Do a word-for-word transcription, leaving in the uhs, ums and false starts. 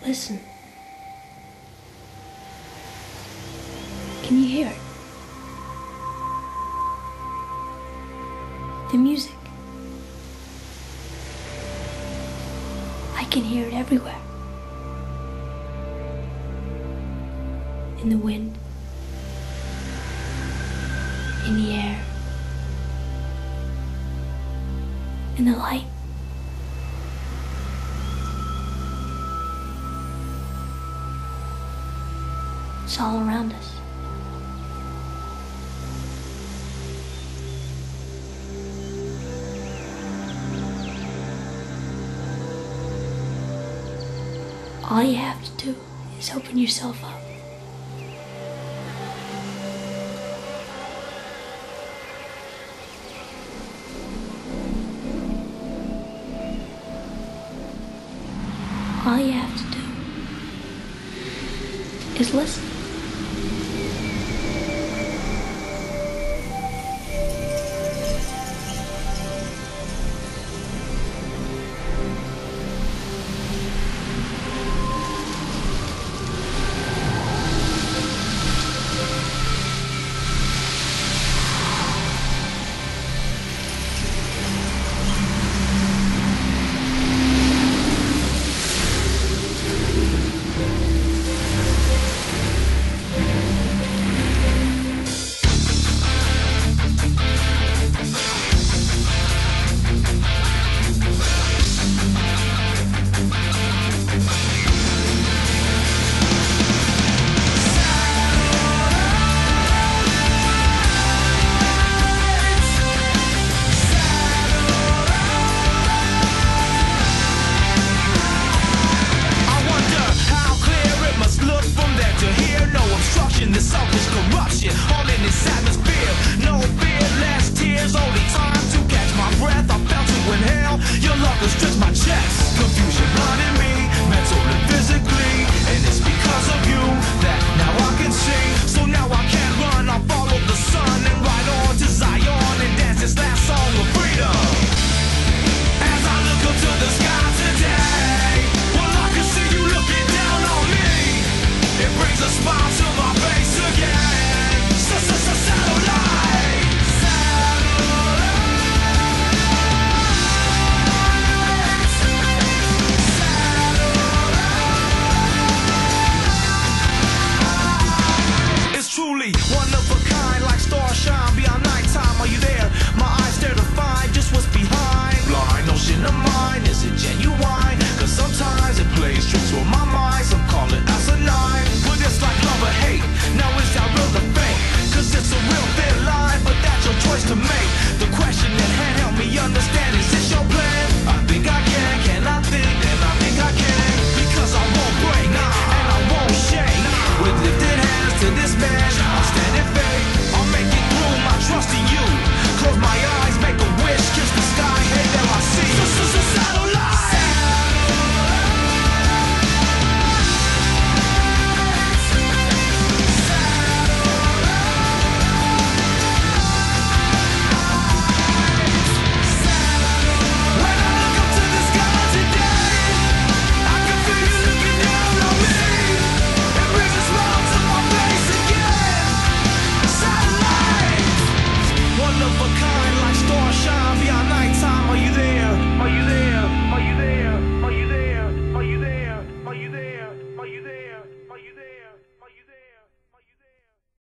Listen. Can you hear it? The music. I can hear it everywhere. In the wind. In the air. In the light. It's all around us. All you have to do is open yourself up. All you have to do is listen.